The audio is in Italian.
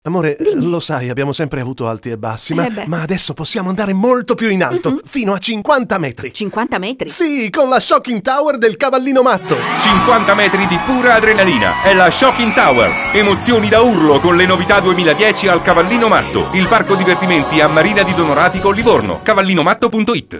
Amore, Dimmi. lo sai, abbiamo sempre avuto alti e bassi, ma, beh. ma adesso possiamo andare molto più in alto, fino a 50 metri. 50 metri? Sì, con la Shocking Tower del Cavallino Matto. 50 metri di pura adrenalina. È la Shocking Tower. Emozioni da urlo con le novità 2010 al Cavallino Matto. Il parco divertimenti a Marina di Donoratico, Livorno. cavallinomatto.it